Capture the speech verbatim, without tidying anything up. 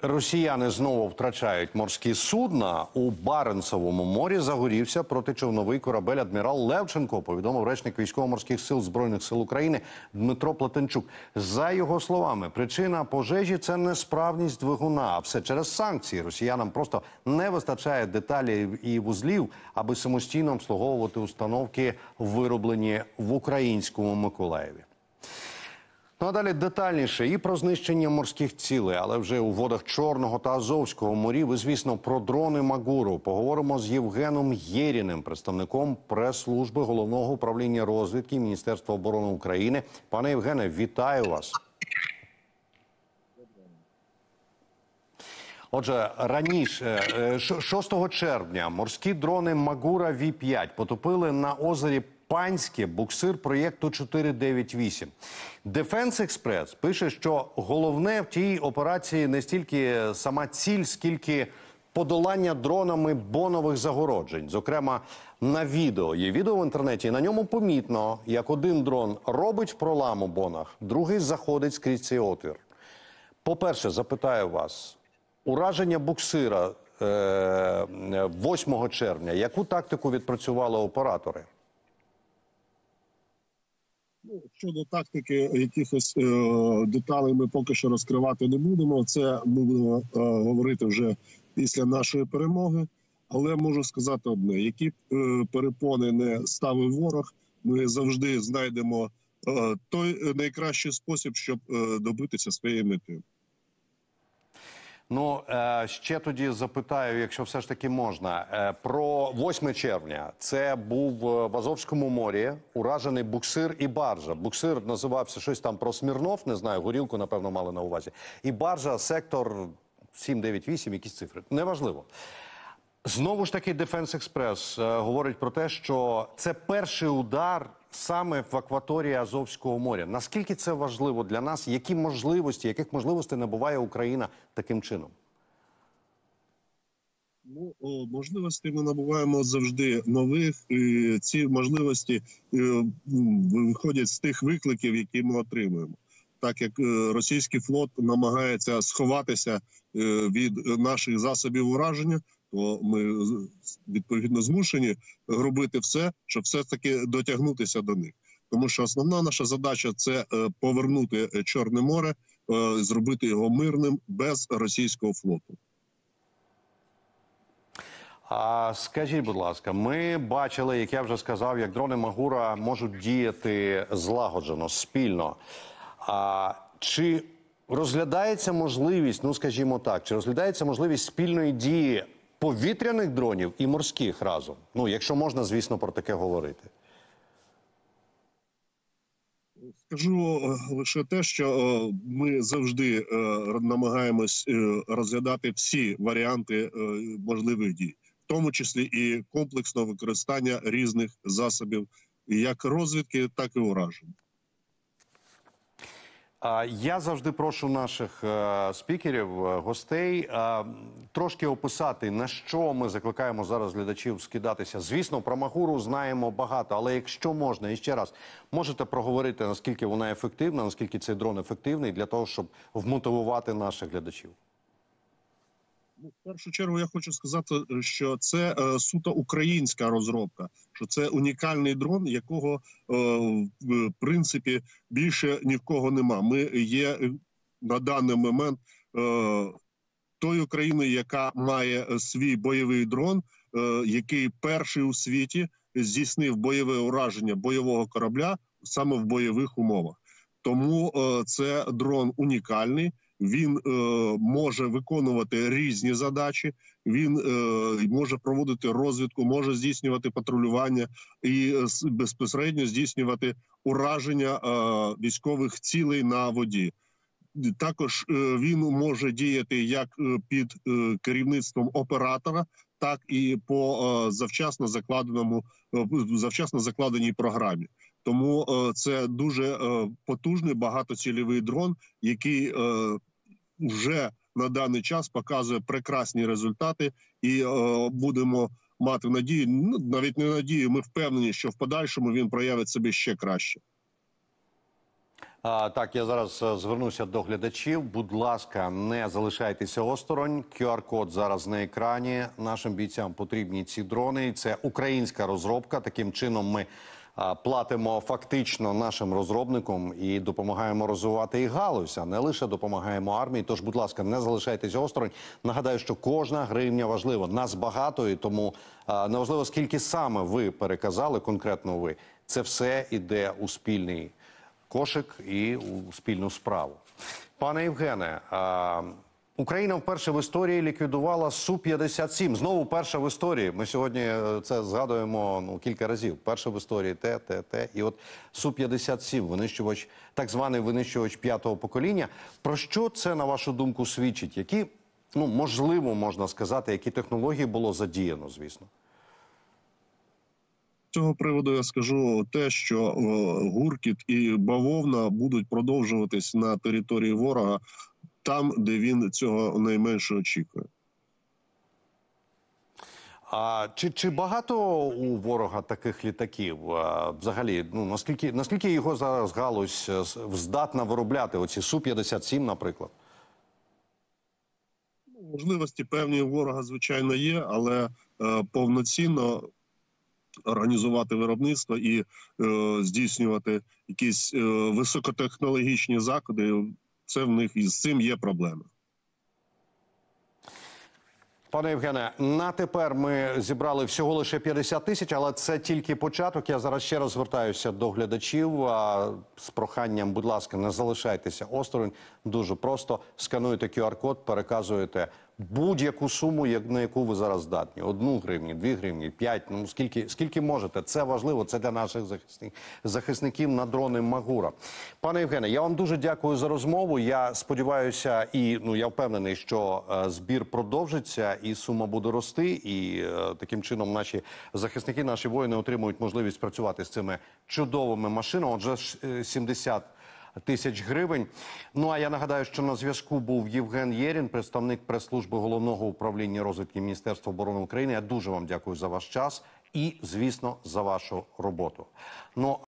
Росіяни знову втрачають морські судна. У Баренцевому морі загорівся протичовновий корабель «Адмірал Левченко», повідомив речник Військово-морських сил Збройних сил України Дмитро Плетенчук. За його словами, причина пожежі – це несправність двигуна, а все через санкції. Росіянам просто не вистачає деталей і вузлів, аби самостійно обслуговувати установки, вироблені в українському Миколаєві. Ну а далі детальніше і про знищення морських цілей, але вже у водах Чорного та Азовського морів, і, звісно, про дрони Магуру. Поговоримо з Євгеном Єріним, представником прес-служби Головного управління розвідки Міністерства оборони України. Пане Євгене, вітаю вас. Отже, раніше, шостого червня, морські дрони Магура Ві п'ять потопили на озері Панське буксир проєкту чотири дев'ять вісім. Дефенс Експрес пише, що головне в тій операції не стільки сама ціль, скільки подолання дронами бонових загороджень. Зокрема, на відео. Є відео в інтернеті, і на ньому помітно, як один дрон робить пролам у бонах, другий заходить скрізь цей отвір. По-перше, запитаю вас, ураження буксира е восьмого червня, яку тактику відпрацювали оператори? Щодо тактики, якихось е, деталей ми поки що розкривати не будемо. Це будемо е, говорити вже після нашої перемоги. Але можу сказати одне: які е, перепони не ставив ворог, ми завжди знайдемо е, той найкращий спосіб, щоб е, добитися своєї мети. Ну, ще тоді запитаю, якщо все ж таки можна, про восьме червня. Це був в Азовському морі уражений буксир і баржа. Буксир називався щось там про Смірнов, не знаю, горілку, напевно, мали на увазі. І баржа, сектор сім дев'ять вісім, якісь цифри. Неважливо. Знову ж таки, Дефенс Експрес говорить про те, що це перший удар саме в акваторії Азовського моря. Наскільки це важливо для нас? Які можливості, яких можливостей набуває Україна таким чином? Ну, о, можливостей ми набуваємо завжди нових. І ці можливості е, виходять з тих викликів, які ми отримуємо. Так як е, російський флот намагається сховатися е, від наших засобів ураження, то ми, відповідно, змушені робити все, щоб все-таки дотягнутися до них. Тому що основна наша задача – це повернути Чорне море, зробити його мирним, без російського флоту. А скажіть, будь ласка, ми бачили, як я вже сказав, як дрони Магура можуть діяти злагоджено, спільно. А чи розглядається можливість, ну скажімо так, чи розглядається можливість спільної дії повітряних дронів і морських разом? Ну, якщо можна, звісно, про таке говорити. Скажу лише те, що ми завжди намагаємось розглядати всі варіанти можливих дій, в тому числі і комплексного використання різних засобів, як розвідки, так і уражень. Я завжди прошу наших спікерів, гостей, трошки описати, на що ми закликаємо зараз глядачів скидатися. Звісно, про Магуру знаємо багато, але якщо можна, і ще раз, можете проговорити, наскільки вона ефективна, наскільки цей дрон ефективний, для того, щоб вмотивувати наших глядачів. В першу чергу я хочу сказати, що це е, суто українська розробка, що це унікальний дрон, якого, е, в принципі, більше ні в кого нема. Ми є на даний момент е, тою країною, яка має свій бойовий дрон, е, який перший у світі здійснив бойове ураження бойового корабля саме в бойових умовах. Тому е, це дрон унікальний. Він е, може виконувати різні задачі, він е, може проводити розвідку, може здійснювати патрулювання і е, безпосередньо здійснювати ураження е, військових цілей на воді. Також е, він може діяти як під е, керівництвом оператора, так і по е, завчасно закладеному, е, завчасно закладеній програмі. Тому е, це дуже е, потужний багатоцільовий дрон, який е, вже на даний час показує прекрасні результати, і е, будемо мати надію, ну, навіть не надію, ми впевнені, що в подальшому він проявить себе ще краще. А, так, я зараз е, звернуся до глядачів. Будь ласка, не залишайтеся осторонь. ку ар-код зараз на екрані. Нашим бійцям потрібні ці дрони. Це українська розробка. Таким чином ми а, платимо фактично нашим розробникам і допомагаємо розвивати і галузь, а не лише допомагаємо армії. Тож, будь ласка, не залишайтеся осторонь. Нагадаю, що кожна гривня важлива. Нас багато, і тому а, неважливо, скільки саме ви переказали, конкретно ви. Це все йде у спільний кошик і у спільну справу. Пане Євгене, а, Україна вперше в історії ліквідувала Су п'ятдесят сім. Знову перша в історії. Ми сьогодні це згадуємо ну, кілька разів. Перша в історії те, те, те. І от Су п'ятдесят сім, винищувач, так званий винищувач п'ятого покоління. Про що це, на вашу думку, свідчить? Які, ну, можливо, можна сказати, які технології було задіяно, звісно? З цього приводу я скажу те, що е, гуркіт і бавовна будуть продовжуватись на території ворога там, де він цього найменше очікує. А чи, чи багато у ворога таких літаків? А, взагалі, ну наскільки наскільки його зараз галузь е, здатна виробляти? Оці Су п'ятдесят сім, наприклад? Можливості певні у ворога, звичайно, є, але е, повноцінно організувати виробництво і е, здійснювати якісь е, високотехнологічні заходи, це в них і з цим є проблеми. Пане Євгене, на тепер ми зібрали всього лише п'ятдесят тисяч, але це тільки початок. Я зараз ще раз звертаюся до глядачів а, з проханням, будь ласка, не залишайтеся осторонь. Дуже просто скануєте ку ар-код, переказуєте будь-яку суму, на яку ви зараз здатні. Одну гривню, дві гривні, п'ять, ну скільки, скільки можете. Це важливо, це для наших захисників, захисників на дрони Магура. Пане Євгене, я вам дуже дякую за розмову. Я сподіваюся і ну, я впевнений, що е, збір продовжиться і сума буде рости. І е, таким чином наші захисники, наші воїни отримують можливість працювати з цими чудовими машинами. Отже, сімдесят тисяч гривень. Ну, а я нагадаю, що на зв'язку був Євген Єрін, представник прес-служби Головного управління розвідки Міністерства оборони України. Я дуже вам дякую за ваш час і, звісно, за вашу роботу. Ну,